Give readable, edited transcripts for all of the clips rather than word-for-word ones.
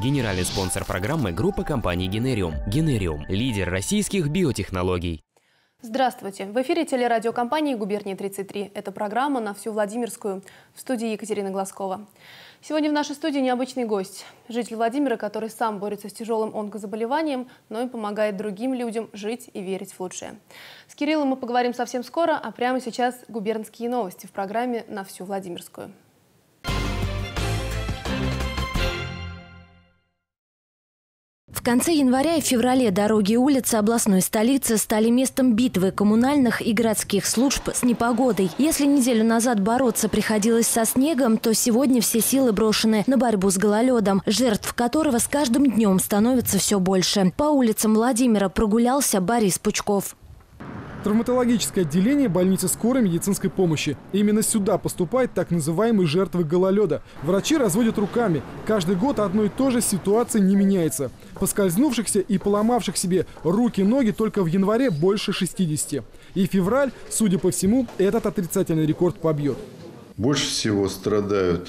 Генеральный спонсор программы – группа компаний «Генериум». «Генериум» – лидер российских биотехнологий. Здравствуйте! В эфире телерадиокомпании «Губерния-33». Это программа «На всю Владимирскую». В студии Екатерина Глазкова. Сегодня в нашей студии необычный гость. Житель Владимира, который сам борется с тяжелым онкозаболеванием, но и помогает другим людям жить и верить в лучшее. С Кириллом мы поговорим совсем скоро, а прямо сейчас губернские новости в программе «На всю Владимирскую». В конце января и феврале дороги и улицы областной столицы стали местом битвы коммунальных и городских служб с непогодой. Если неделю назад бороться приходилось со снегом, то сегодня все силы брошены на борьбу с гололедом, жертв которого с каждым днем становится все больше. По улицам Владимира прогулялся Борис Пучков. Травматологическое отделение больницы скорой медицинской помощи. Именно сюда поступают так называемые жертвы гололеда. Врачи разводят руками. Каждый год одно и то же, ситуация не меняется. Поскользнувшихся и поломавших себе руки и ноги только в январе больше 60. И февраль, судя по всему, этот отрицательный рекорд побьет. Больше всего страдают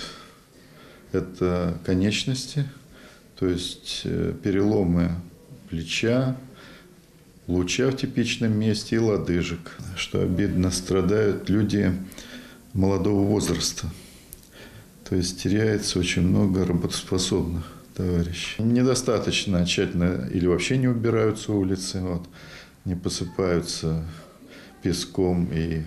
это конечности, то есть переломы плеча, луча в типичном месте и лодыжек. Что обидно, страдают люди молодого возраста. То есть теряется очень много работоспособных товарищей. Недостаточно тщательно или вообще не убираются улицы, не посыпаются песком и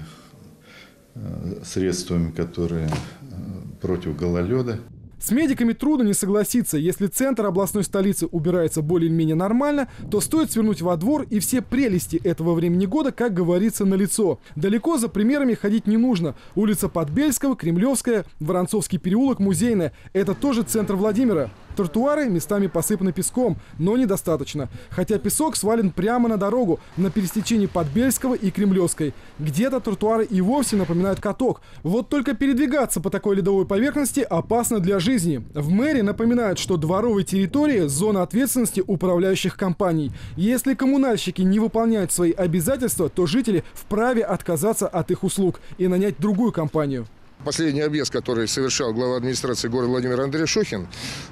средствами, которые против гололеда. С медиками трудно не согласиться. Если центр областной столицы убирается более-менее нормально, то стоит свернуть во двор, и все прелести этого времени года, как говорится, налицо. Далеко за примерами ходить не нужно. Улица Подбельского, Кремлевская, Воронцовский переулок, Музейная – это тоже центр Владимира. Тротуары местами посыпаны песком, но недостаточно. Хотя песок свален прямо на дорогу, на пересечении Подбельского и Кремлевской. Где-то тротуары и вовсе напоминают каток. Вот только передвигаться по такой ледовой поверхности опасно для жизни. В мэрии напоминают, что дворовые территории – зона ответственности управляющих компаний. Если коммунальщики не выполняют свои обязательства, то жители вправе отказаться от их услуг и нанять другую компанию. Последний объезд, который совершал глава администрации города Владимира Андрей Шохин,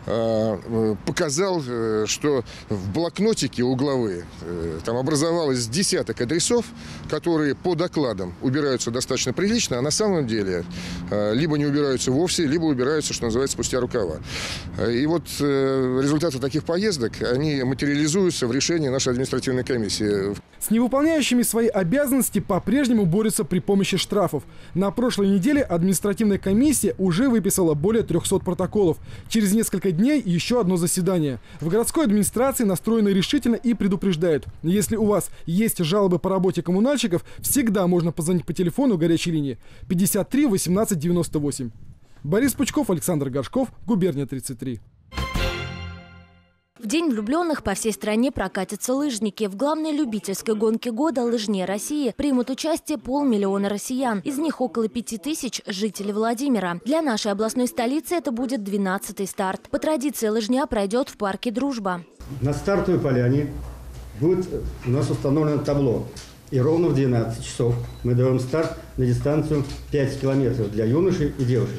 показал, что в блокнотике у главы там образовалось десяток адресов, которые по докладам убираются достаточно прилично, а на самом деле либо не убираются вовсе, либо убираются, что называется, спустя рукава. И вот результаты таких поездок, они материализуются в решении нашей административной комиссии. С невыполняющими свои обязанности по-прежнему борются при помощи штрафов. На прошлой неделе административная комиссия уже выписала более 300 протоколов. Через несколько дней еще одно заседание. В городской администрации настроены решительно и предупреждают. Если у вас есть жалобы по работе коммунальщиков, всегда можно позвонить по телефону горячей линии 53 18 98. Борис Пучков, Александр Горшков, Губерния-33. В День влюбленных по всей стране прокатятся лыжники. В главной любительской гонке года «Лыжне России» примут участие 500 000 россиян. Из них около 5000 – жители Владимира. Для нашей областной столицы это будет 12-й старт. По традиции лыжня пройдет в парке «Дружба». На стартовой поляне будет у нас установлено табло. И ровно в 12 часов мы даем старт на дистанцию 5 километров для юношей и девушек.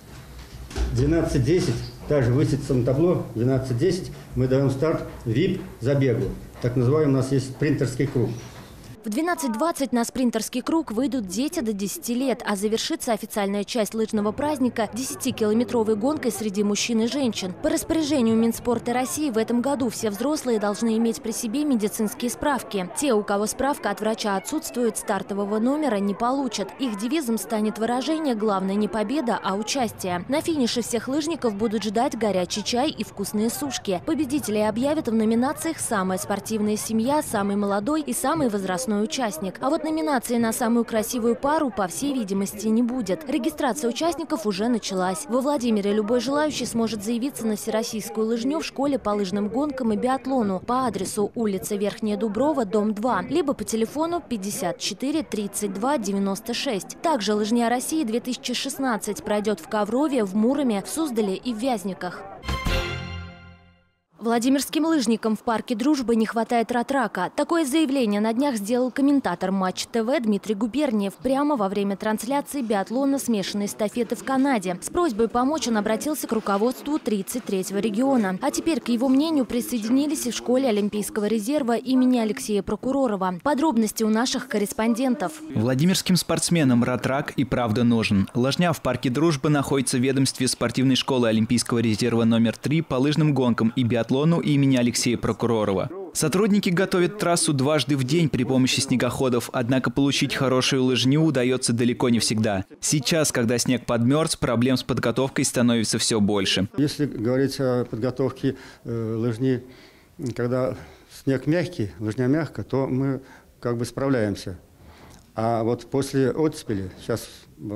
12:10 также высится на табло. 12:10 мы даем старт ВИП-забегу. Так называемый у нас есть спринтерский круг. В 12:20 на спринтерский круг выйдут дети до 10 лет, а завершится официальная часть лыжного праздника 10-километровой гонкой среди мужчин и женщин. По распоряжению Минспорта России в этом году все взрослые должны иметь при себе медицинские справки. Те, у кого справка от врача отсутствует, стартового номера не получат. Их девизом станет выражение «Главное не победа, а участие». На финише всех лыжников будут ждать горячий чай и вкусные сушки. Победителей объявят в номинациях «Самая спортивная семья», «Самый молодой» и «Самый возрастной участник». А вот номинации на самую красивую пару, по всей видимости, не будет. Регистрация участников уже началась. Во Владимире любой желающий сможет заявиться на всероссийскую лыжню в школе по лыжным гонкам и биатлону по адресу улица Верхняя Дуброва, дом 2, либо по телефону 54 32 96. Также «Лыжня России» 2016 пройдет в Коврове, в Муроме, в Суздале и в Вязниках. Владимирским лыжникам в парке Дружбы не хватает ратрака. Такое заявление на днях сделал комментатор Матч ТВ Дмитрий Губерниев прямо во время трансляции биатлона смешанной эстафеты в Канаде. С просьбой помочь он обратился к руководству 33-го региона. А теперь к его мнению присоединились и в школе Олимпийского резерва имени Алексея Прокуророва. Подробности у наших корреспондентов. Владимирским спортсменам ратрак и правда нужен. Лыжня в парке Дружбы находится в ведомстве спортивной школы Олимпийского резерва номер 3 по лыжным гонкам и биатлону имени Алексея Прокуророва. Сотрудники готовят трассу дважды в день при помощи снегоходов, однако получить хорошую лыжню удается далеко не всегда. Сейчас, когда снег подмерз, проблем с подготовкой становится все больше. Если говорить о подготовке лыжни, когда снег мягкий, лыжня мягкая, то мы как бы справляемся. А вот после оттепели сейчас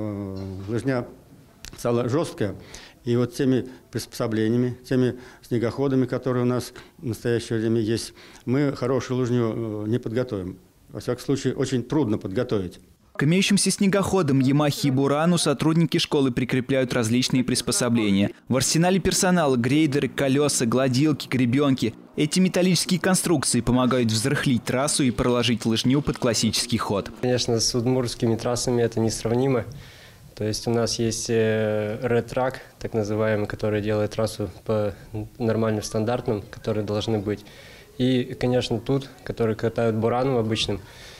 лыжня стала жесткая. И вот теми приспособлениями, теми снегоходами, которые у нас в настоящее время есть, мы хорошую лыжню не подготовим. Во всяком случае, очень трудно подготовить. К имеющимся снегоходам Ямахи и Бурану сотрудники школы прикрепляют различные приспособления. В арсенале персонала грейдеры, колеса, гладилки, гребенки. Эти металлические конструкции помогают взрыхлить трассу и проложить лыжню под классический ход. Конечно, с удмуртскими трассами это несравнимо. То есть у нас есть red-track, так называемый, который делает трассу по нормальным стандартам, которые должны быть. И, конечно, тут, который катают бураном обычным,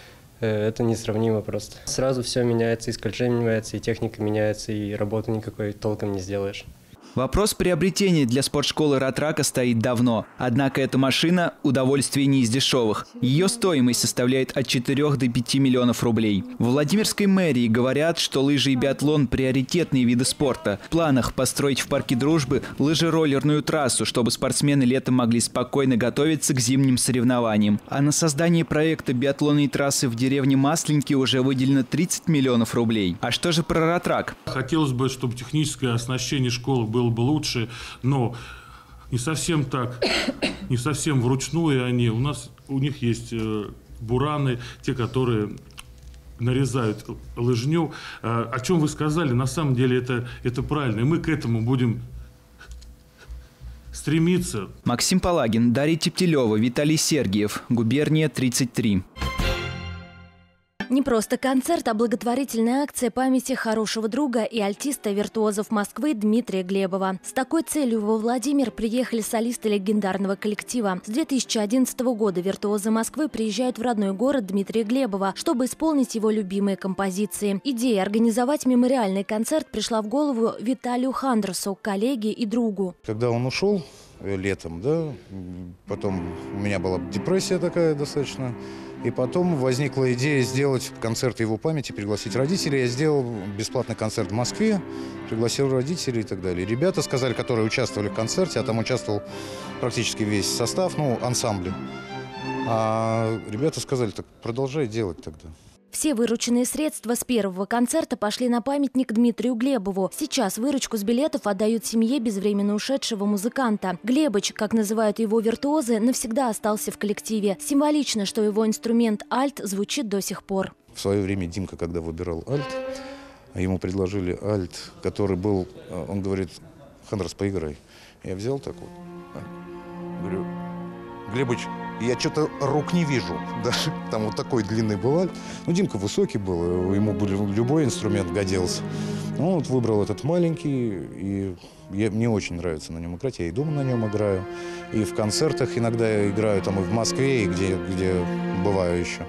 это несравнимо просто. Сразу все меняется, и скольжение меняется, и техника меняется, и работы никакой толком не сделаешь. Вопрос приобретения для спортшколы ратрака стоит давно. Однако эта машина – удовольствие не из дешевых. Ее стоимость составляет от 4 до 5 миллионов рублей. В Владимирской мэрии говорят, что лыжи и биатлон – приоритетные виды спорта. В планах построить в парке Дружбы лыжероллерную трассу, чтобы спортсмены летом могли спокойно готовиться к зимним соревнованиям. А на создание проекта биатлонной трассы в деревне Масленки уже выделено 30 миллионов рублей. А что же про ратрак? Хотелось бы, чтобы техническое оснащение школы было бы лучше, но не совсем так, не совсем вручную они. У них есть бураны, те, которые нарезают лыжню. О чем вы сказали, на самом деле это правильно, и мы к этому будем стремиться. Максим Палагин, Дарья Тептилева, Виталий Сергиев, Губерния 33. Не просто концерт, а благотворительная акция памяти хорошего друга и альтиста-виртуозов Москвы Дмитрия Глебова. С такой целью во Владимир приехали солисты легендарного коллектива. С 2011 года виртуозы Москвы приезжают в родной город Дмитрия Глебова, чтобы исполнить его любимые композиции. Идея организовать мемориальный концерт пришла в голову Виталию Хандрусу, коллеге и другу. Когда он ушел летом, потом у меня была депрессия такая достаточно. И потом возникла идея сделать концерт его памяти, пригласить родителей. Я сделал бесплатный концерт в Москве, пригласил родителей и так далее. Ребята сказали, которые участвовали в концерте, а там участвовал практически весь состав, ансамбля. А ребята сказали, так продолжай делать тогда. Все вырученные средства с первого концерта пошли на памятник Дмитрию Глебову. Сейчас выручку с билетов отдают семье безвременно ушедшего музыканта. Глебыч, как называют его виртуозы, навсегда остался в коллективе. Символично, что его инструмент альт звучит до сих пор. В свое время Димка, когда выбирал альт, ему предложили альт, который был, он говорит, Хандрус, поиграй. Я взял такой, говорю, Глебыч, я что-то рук не вижу, даже там вот такой длинный был альт. Димка высокий был, ему любой инструмент годился. Он выбрал этот маленький, и мне очень нравится на нем играть. Я и дома на нем играю, и в концертах иногда я играю, там и в Москве, и где бываю еще.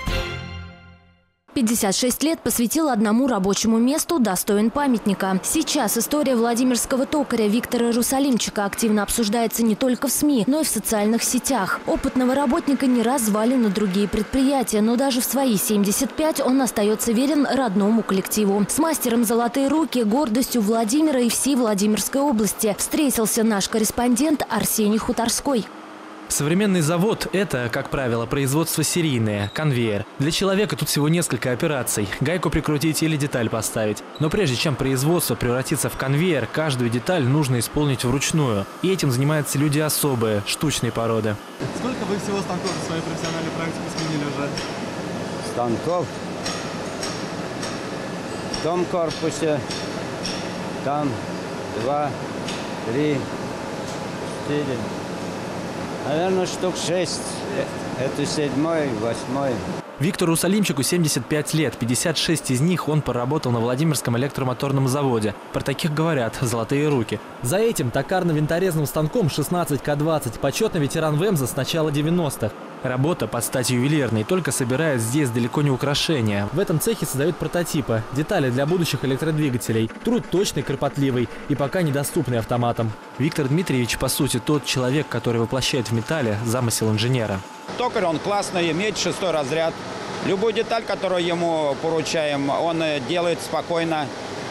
56 лет посвятил одному рабочему месту, достоин памятника. Сейчас история владимирского токаря Виктора Русалимчика активно обсуждается не только в СМИ, но и в социальных сетях. Опытного работника не раз звали на другие предприятия, но даже в свои 75 он остается верен родному коллективу. С мастером «Золотые руки», гордостью Владимира и всей Владимирской области встретился наш корреспондент Арсений Хуторской. Современный завод – это, как правило, производство серийное, конвейер. Для человека тут всего несколько операций – гайку прикрутить или деталь поставить. Но прежде чем производство превратится в конвейер, каждую деталь нужно исполнить вручную. И этим занимаются люди особые, штучной породы. Сколько вы всего станков в своей профессиональной практике сменили уже? Станков в том корпусе, там 2, 3, 4, Наверное, штук 6. Это 7-й, 8-й. Виктору Салимчику 75 лет, 56 из них он поработал на Владимирском электромоторном заводе. Про таких говорят «золотые руки». За этим токарно-винторезным станком 16К20, почетный ветеран ВЭМЗа с начала 90-х. Работа под стать ювелирной, только собирают здесь далеко не украшения. В этом цехе создают прототипы, детали для будущих электродвигателей. Труд точный, кропотливый и пока недоступный автоматам. Виктор Дмитриевич, по сути, тот человек, который воплощает в металле замысел инженера. Токарь, он классный, медь 6-й разряд. Любую деталь, которую ему поручаем, он делает спокойно.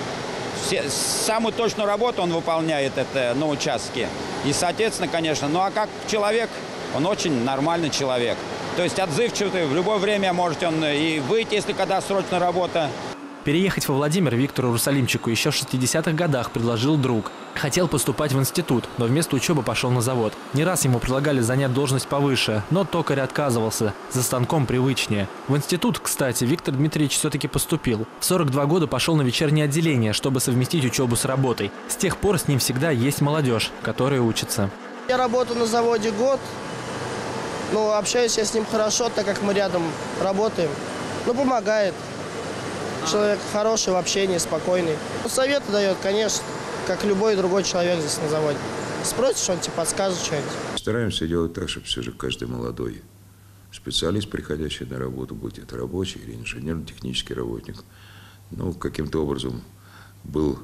Самую точную работу он выполняет это на участке. И, соответственно, конечно, ну а как человек, он очень нормальный человек. То есть отзывчивый, в любое время может он и выйти, если когда срочная работа. Переехать во Владимир Виктору Русалимчику еще в 60-х годах предложил друг. Хотел поступать в институт, но вместо учебы пошел на завод. Не раз ему предлагали занять должность повыше, но токарь отказывался. За станком привычнее. В институт, кстати, Виктор Дмитриевич все-таки поступил. В 42 года пошел на вечернее отделение, чтобы совместить учебу с работой. С тех пор с ним всегда есть молодежь, которая учится. Я работаю на заводе год. Ну, общаюсь я с ним хорошо, так как мы рядом работаем. Ну, помогает. Человек хороший в общении, спокойный. Советы дает, конечно, как любой другой человек здесь на заводе. Спросишь, он тебе подскажет что-нибудь. Стараемся делать так, чтобы все же каждый молодой специалист, приходящий на работу, будь это рабочий или инженерно-технический работник, ну, каким-то образом был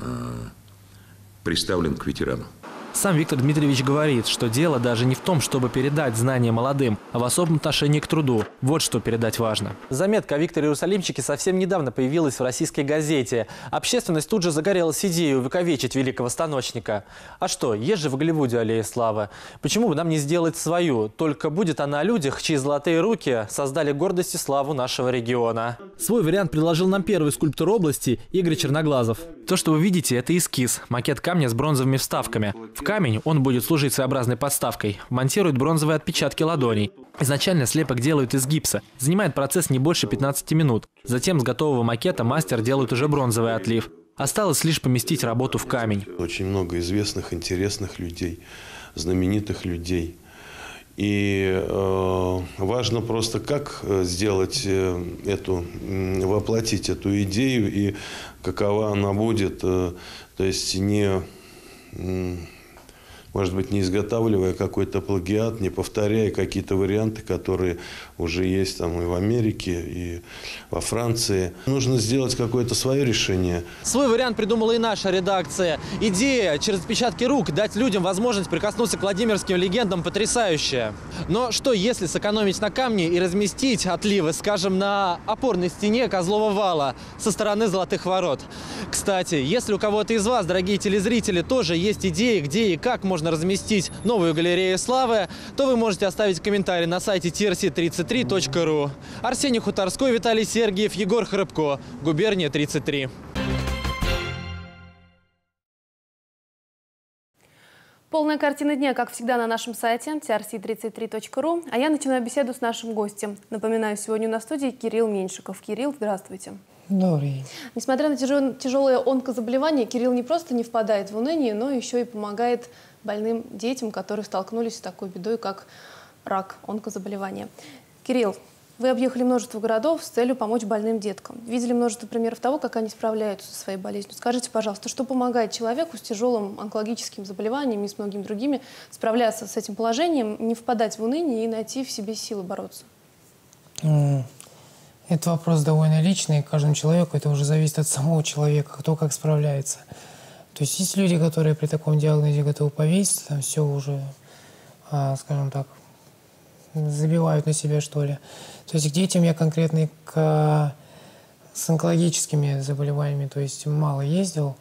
представлен к ветерану. Сам Виктор Дмитриевич говорит, что дело даже не в том, чтобы передать знания молодым, а в особом отношении к труду. Вот что передать важно. Заметка о Викторе Русалимчике совсем недавно появилась в российской газете. Общественность тут же загорелась идеей увековечить великого станочника. А что, есть же в Голливуде аллея славы. Почему бы нам не сделать свою? Только будет она о людях, чьи золотые руки создали гордость и славу нашего региона. Свой вариант предложил нам первый скульптор области Игорь Черноглазов. То, что вы видите, это эскиз, макет камня с бронзовыми вставками. В камень он будет служить своеобразной подставкой. Монтируют бронзовые отпечатки ладоней. Изначально слепок делают из гипса. Занимает процесс не больше 15 минут. Затем с готового макета мастер делает уже бронзовый отлив. Осталось лишь поместить работу в камень. Очень много известных, интересных людей, знаменитых людей. И важно просто, как сделать воплотить эту идею и какова она будет. То есть может быть, не изготавливая какой-то плагиат, не повторяя какие-то варианты, которые уже есть там и в Америке, и во Франции. Нужно сделать какое-то свое решение. Свой вариант придумала и наша редакция. Идея через отпечатки рук дать людям возможность прикоснуться к владимирским легендам потрясающая. Но что, если сэкономить на камне и разместить отливы, скажем, на опорной стене Козлова вала со стороны Золотых ворот? Кстати, если у кого-то из вас, дорогие телезрители, тоже есть идеи, где и как можно разместить новую галерею славы, то вы можете оставить комментарий на сайте trc33.ru. Арсений Хуторской, Виталий Сергиев, Егор Храбко. Губерния 33. Полная картина дня, как всегда, на нашем сайте trc33.ru. А я начинаю беседу с нашим гостем. Напоминаю, сегодня на студии Кирилл Меньшиков. Кирилл, здравствуйте. Добрый день. Несмотря на тяжелое онкозаболевание, Кирилл не просто не впадает в уныние, но еще и помогает больным детям, которые столкнулись с такой бедой, как рак, онкозаболевание. Кирилл, вы объехали множество городов с целью помочь больным деткам. Видели множество примеров того, как они справляются со своей болезнью. Скажите, пожалуйста, что помогает человеку с тяжелым онкологическим заболеванием и с многими другими справляться с этим положением, не впадать в уныние и найти в себе силы бороться? Это вопрос довольно личный. Каждому человеку это уже зависит от самого человека, кто как справляется. То есть есть люди, которые при таком диагнозе готовы повеситься, там все уже, скажем так, забивают на себя, что ли. То есть к детям я конкретно с онкологическими заболеваниями, то есть мало ездил.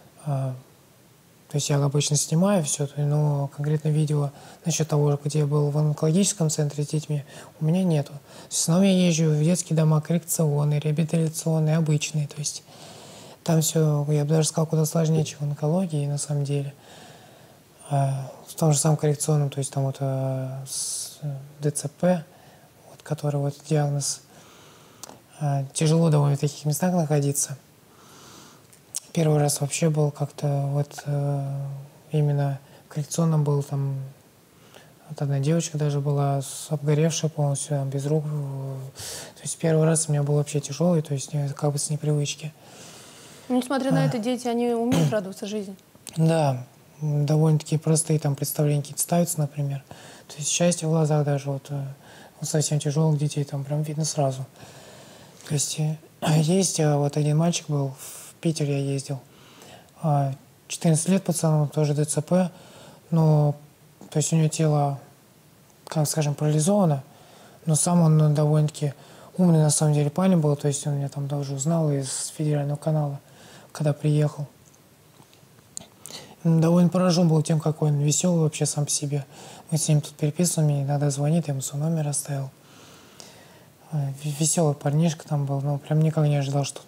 То есть я обычно снимаю все, но конкретно видео насчет того, где я был в онкологическом центре с детьми, у меня нету. В основном я езжу в детские дома коррекционные, реабилитационные, обычные. То есть там все, я бы даже сказал, куда сложнее, чем в онкологии на самом деле. В том же самом коррекционном, то есть там вот с ДЦП, вот, который вот диагноз, тяжело довольно в таких местах находиться. Первый раз вообще был как-то вот именно в коррекционном был там Вот одна девочка даже была обгоревшая полностью, без рук. То есть первый раз у меня был вообще тяжелый, то есть как бы с непривычки. Несмотря на это, дети, они умеют радоваться жизни? Да, довольно-таки простые там представления какие-то ставятся, например. То есть счастье в глазах даже вот совсем тяжелых детей там прям видно сразу. То есть есть вот один мальчик был, в Питер я ездил, 14 лет пацану, тоже ДЦП, но то есть у него тело, как скажем, парализовано, но сам он довольно-таки умный на самом деле парень был, то есть он меня там даже узнал из федерального канала, когда приехал. Довольно поражен был тем, какой он веселый вообще сам по себе. Мы с ним тут переписываем, мне иногда звонит, я ему свой номер оставил. Веселый парнишка там был, но прям никак не ожидал, что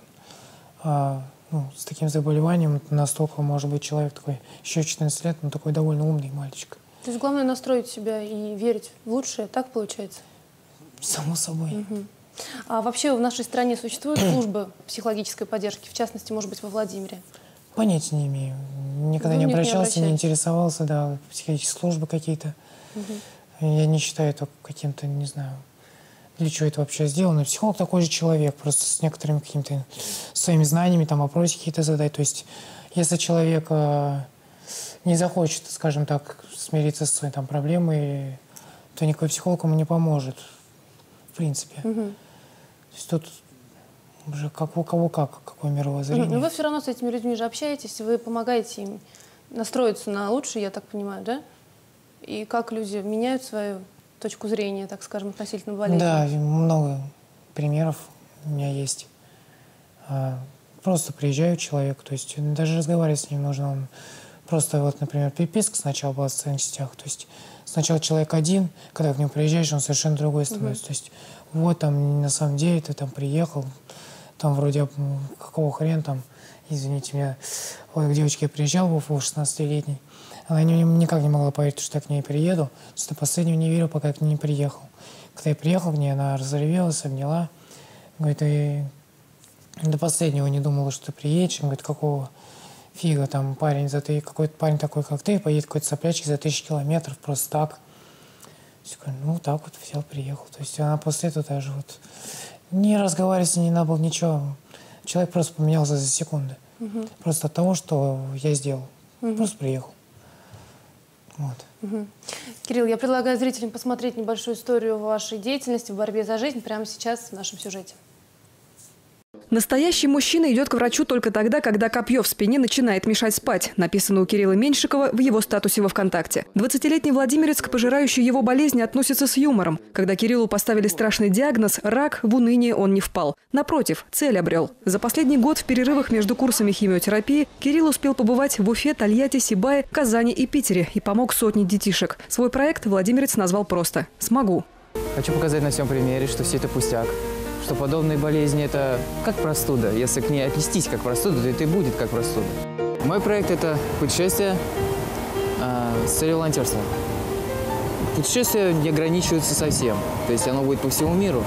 с таким заболеванием настолько может быть человек такой, еще 14 лет, но такой довольно умный мальчик. То есть главное настроить себя и верить в лучшее, так получается? Само собой. Угу. А вообще в нашей стране существуют службы психологической поддержки, в частности, может быть, во Владимире? Понятия не имею. Никогда не обращался, не интересовался, да, психологические службы какие-то. Угу. Я не считаю это каким-то, не знаю, для чего это вообще сделано. Психолог такой же человек, просто с некоторыми какими-то своими знаниями, там вопросы какие-то задать. То есть, если человек не захочет, скажем так, смириться с своей там проблемой, то никакой психолог ему не поможет, в принципе. Угу. То есть тут уже как у кого какое мировоззрение. Но вы все равно с этими людьми же общаетесь, вы помогаете им настроиться на лучшее, я так понимаю, да? И как люди меняют свою точку зрения, так скажем, относительно болезни? Да, много примеров у меня есть. Просто приезжает человек, то есть даже разговаривать с ним нужно. Он просто, вот, например, переписка сначала была в социальных сетях. То есть сначала человек один, когда к нему приезжаешь, он совершенно другой становится. То есть вот там на самом деле ты там приехал, там вроде какого хрена там, извините меня, вот к девочке я приезжал, был 16-летний, она никак не могла поверить, что я к ней приеду, до последнего не верил, пока я к ней не приехал. Когда я приехал к ней, она разревелась, обняла, говорит, и до последнего не думала, что ты приедешь, говорит, какого фига там парень, какой-то парень такой, как ты, поедет какой-то соплячек за 1000 километров просто так. Ну, так вот взял, приехал. То есть она после этого даже вот не разговаривать с ней не надо было ничего. Человек просто поменялся за секунды. Угу. Просто от того, что я сделал. Угу. Просто приехал. Вот. Угу. Кирилл, я предлагаю зрителям посмотреть небольшую историю вашей деятельности в борьбе за жизнь прямо сейчас в нашем сюжете. Настоящий мужчина идет к врачу только тогда, когда копье в спине начинает мешать спать. Написано у Кирилла Меньшикова в его статусе во ВКонтакте. 20-летний владимирец к пожирающей его болезни относится с юмором. Когда Кириллу поставили страшный диагноз – рак, в уныние он не впал. Напротив, цель обрел. За последний год в перерывах между курсами химиотерапии Кирилл успел побывать в Уфе, Тольятти, Сибае, Казани и Питере и помог сотне детишек. Свой проект владимирец назвал просто «Смогу». Хочу показать на всем примере, что все это пустяк. Что подобные болезни – это как простуда. Если к ней отнестись как простуда, то это и будет как простуда. Мой проект – это путешествие с целью волонтерства. Путешествие не ограничивается совсем. То есть оно будет по всему миру.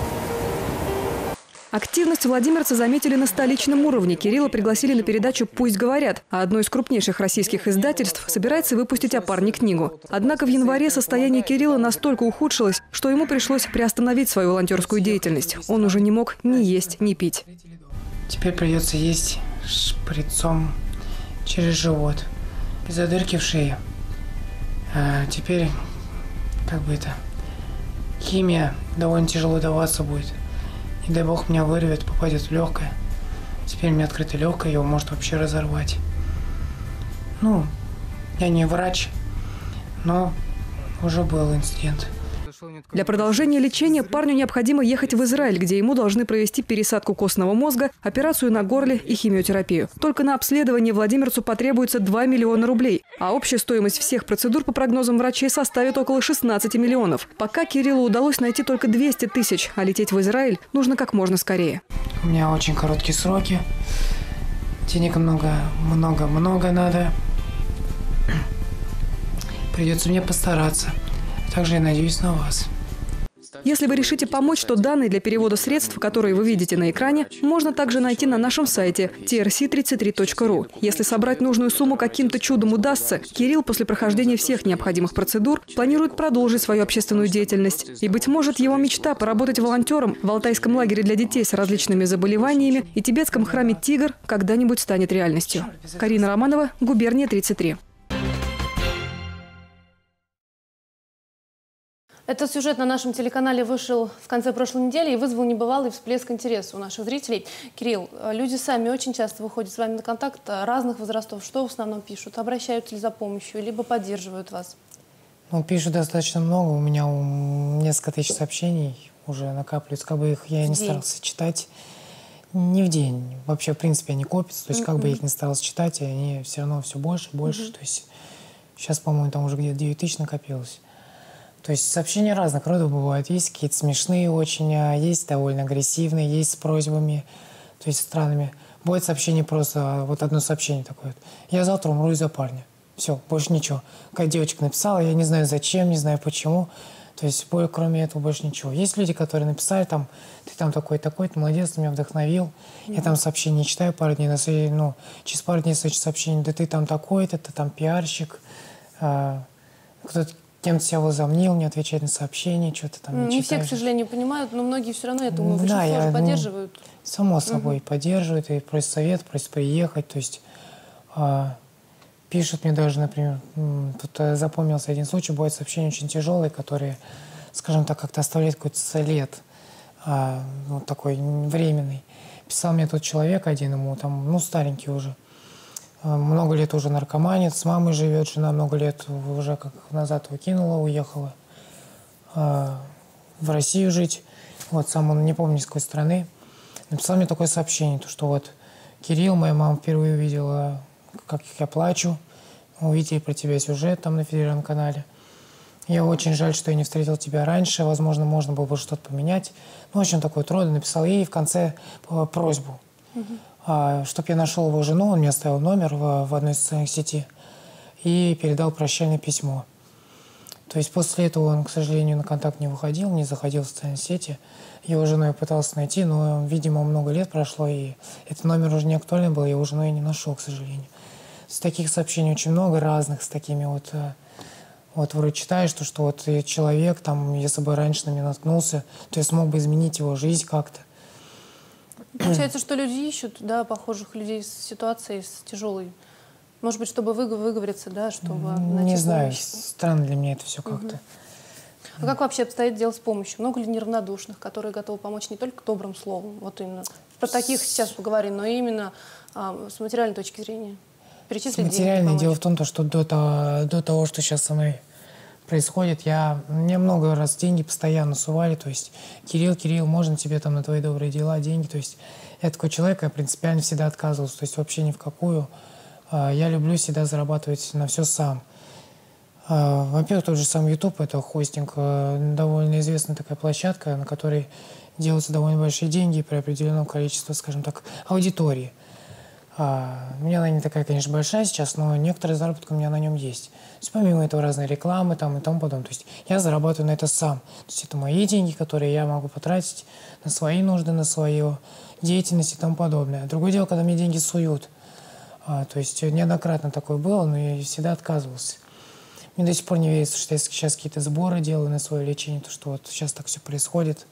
Активность владимирца заметили на столичном уровне. Кирилла пригласили на передачу «Пусть говорят», а одно из крупнейших российских издательств собирается выпустить о парне книгу. Однако в январе состояние Кирилла настолько ухудшилось, что ему пришлось приостановить свою волонтерскую деятельность. Он уже не мог ни есть, ни пить. Теперь придется есть шприцом через живот, из-за дырки в шее. Теперь, как бы это, химия довольно тяжело даваться будет. Не дай бог меня вырвет, попадет в легкое. Теперь у меня открыто легкое, его может вообще разорвать. Ну, я не врач, но уже был инцидент. Для продолжения лечения парню необходимо ехать в Израиль, где ему должны провести пересадку костного мозга, операцию на горле и химиотерапию. Только на обследование владимирцу потребуется 2 миллиона рублей, а общая стоимость всех процедур по прогнозам врачей составит около 16 миллионов. Пока Кириллу удалось найти только 200 тысяч, а лететь в Израиль нужно как можно скорее. У меня очень короткие сроки, денег много надо. Придется мне постараться. Также я надеюсь на вас. Если вы решите помочь, то данные для перевода средств, которые вы видите на экране, можно также найти на нашем сайте trc33.ru. Если собрать нужную сумму каким-то чудом удастся, Кирилл после прохождения всех необходимых процедур планирует продолжить свою общественную деятельность. И, быть может, его мечта поработать волонтером в Алтайском лагере для детей с различными заболеваниями и тибетском храме «Тигр» когда-нибудь станет реальностью. Карина Романова, Губерния 33. Этот сюжет на нашем телеканале вышел в конце прошлой недели и вызвал небывалый всплеск интереса у наших зрителей. Кирилл, люди сами очень часто выходят с вами на контакт разных возрастов. Что в основном пишут? Обращаются ли за помощью, либо поддерживают вас? Ну, пишут достаточно много. У меня несколько тысяч сообщений уже накапливаются. Как бы их я не старался читать. Не в день. Вообще, в принципе, они копятся. То есть, как бы я их не старался читать, и они все равно все больше и больше. То есть, сейчас, по-моему, там уже где-то 9 тысяч накопилось. То есть сообщения разных родов бывают. Есть какие-то смешные очень, а есть довольно агрессивные, есть с просьбами, то есть странными. Бывает сообщение просто, вот одно сообщение такое. Я завтра умру из-за парня. Все, больше ничего. Какая девочка написала, я не знаю зачем, не знаю почему. То есть кроме этого больше ничего. Есть люди, которые написали, там, ты там такой-такой, ты молодец, ты меня вдохновил. Я там сообщения читаю пару дней, через пару дней следующее сообщение, да ты там такой-то, ты там пиарщик, кто-то кем-то себя возомнил, не отвечает на сообщения, что-то там не все, к сожалению, понимают, но многие все равно, я думаю, большинство тоже поддерживают. Само собой, поддерживают и просят совет, просят приехать. То есть пишут мне даже, например, тут запомнился один случай, бывают сообщения очень тяжелые, которые, скажем так, как-то оставляют какой-то след, вот такой временный. Писал мне тот человек один, ему там, старенький уже, много лет уже наркоманит, с мамой живет, жена много лет уже как назад выкинула, уехала в Россию жить. Вот сам он, не помню, из какой страны. Написал мне такое сообщение, что вот Кирилл, моя мама впервые увидела, как я плачу, увидели про тебя сюжет там на федеральном канале. Я очень жаль, что я не встретил тебя раньше, возможно, можно было бы что-то поменять. В общем, такой троды написал ей в конце просьбу. Чтобы я нашел его жену, он мне оставил номер в одной из социальных сетей и передал прощальное письмо. То есть после этого он, к сожалению, на контакт не выходил, не заходил в социальные сети. Его жену я пытался найти, но, видимо, много лет прошло, и этот номер уже не актуален был, его жену я не нашел, к сожалению. С таких сообщений очень много разных, с такими вот вроде читаешь, что вот человек, там, если бы раньше на меня наткнулся, то я смог бы изменить его жизнь как-то. Получается, что люди ищут, похожих людей с ситуацией, с тяжелой. Может быть, чтобы выговориться, чтобы найти не знаю, помощь. странно для меня это все как-то. А как вообще обстоит дело с помощью? Много ли неравнодушных, которые готовы помочь не только добрым словом, вот именно про таких сейчас поговорим, но именно с материальной точки зрения? Перечислить материальное дело в том, что до того, что сейчас со мной происходит, мне много раз деньги постоянно сували, то есть Кирилл, можно тебе там на твои добрые дела деньги, то есть я такой человек, я принципиально всегда отказывался, то есть вообще ни в какую. Я люблю всегда зарабатывать на все сам. Во-первых, тот же самый YouTube, это хостинг, довольно известная такая площадка, на которой делаются довольно большие деньги при определенном количестве, скажем так, аудитории. У меня она не такая, конечно, большая сейчас, но некоторый заработок у меня на нем есть. То есть помимо этого разные рекламы там, и тому подобное. То есть я зарабатываю на это сам. То есть это мои деньги, которые я могу потратить на свои нужды, на свою деятельность и тому подобное. Другое дело, когда мне деньги суют. То есть неоднократно такое было, но я всегда отказывался. Мне до сих пор не верится, что я сейчас какие-то сборы делаю на свое лечение, то что вот сейчас так все происходит.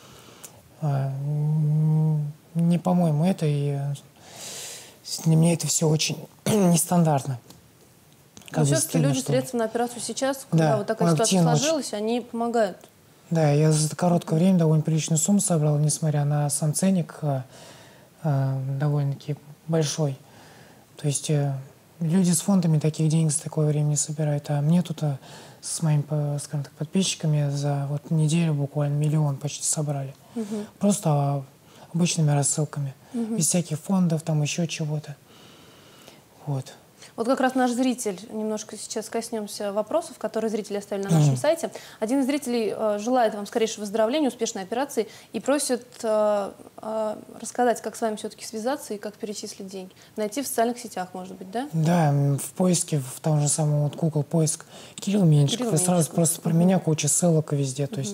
Не по-моему это, и для меня это все очень нестандартно. Но все-таки люди средства на операцию сейчас, когда вот такая ситуация сложилась, они помогают. Да, я за короткое время довольно приличную сумму собрал, несмотря на сам ценник довольно-таки большой. То есть люди с фондами таких денег за такое время не собирают. А мне тут с моими, скажем так, подписчиками за неделю буквально 1 миллион почти собрали. Просто обычными рассылками. Без всяких фондов, там еще чего-то. Вот. Вот как раз наш зритель, немножко сейчас коснемся вопросов, которые зрители оставили на нашем сайте. Один из зрителей желает вам скорейшего выздоровления, успешной операции и просит рассказать, как с вами все-таки связаться и как перечислить деньги. Найти в социальных сетях, может быть, да? Да, в поиске, в том же самом Google поиск Кирилл Меньшиков. И сразу просто про меня куча ссылок везде. То есть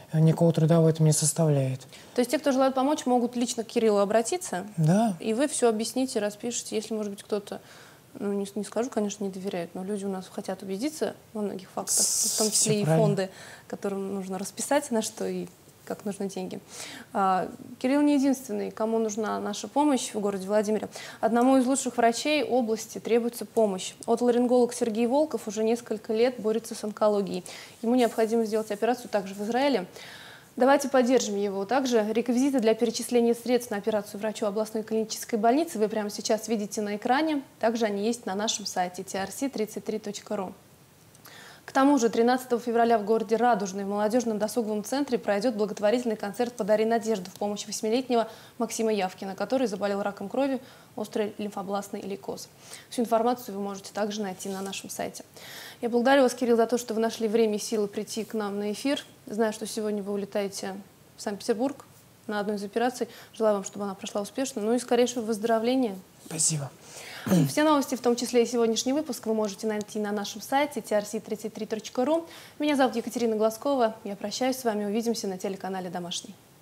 никакого труда в этом не составляет. То есть те, кто желает помочь, могут лично к Кириллу обратиться? Да. И вы все объясните, распишете. Если, может быть, кто-то, ну, не скажу, конечно, не доверяет, но люди у нас хотят убедиться во многих фактах, в том числе и фонды, которым нужно расписать, на что и как нужны деньги. Кирилл не единственный, кому нужна наша помощь в городе Владимире. Одному из лучших врачей области требуется помощь. Отоларинголог Сергей Волков уже несколько лет борется с онкологией. Ему необходимо сделать операцию также в Израиле. Давайте поддержим его. Также реквизиты для перечисления средств на операцию врачу областной клинической больницы вы прямо сейчас видите на экране. Также они есть на нашем сайте trc33.ru. К тому же 13 февраля в городе Радужный в молодежном досуговом центре пройдет благотворительный концерт «Подари надежду» в помощь 8-летнего Максима Явкина, который заболел раком крови, острый лимфобластный лейкоз. Всю информацию вы можете также найти на нашем сайте. Я благодарю вас, Кирилл, за то, что вы нашли время и силы прийти к нам на эфир. Знаю, что сегодня вы улетаете в Санкт-Петербург на одну из операций. Желаю вам, чтобы она прошла успешно. Ну и скорейшего выздоровления. Спасибо. Все новости, в том числе и сегодняшний выпуск, вы можете найти на нашем сайте trc33.ru. Меня зовут Екатерина Глазкова. Я прощаюсь с вами. Увидимся на телеканале «Домашний».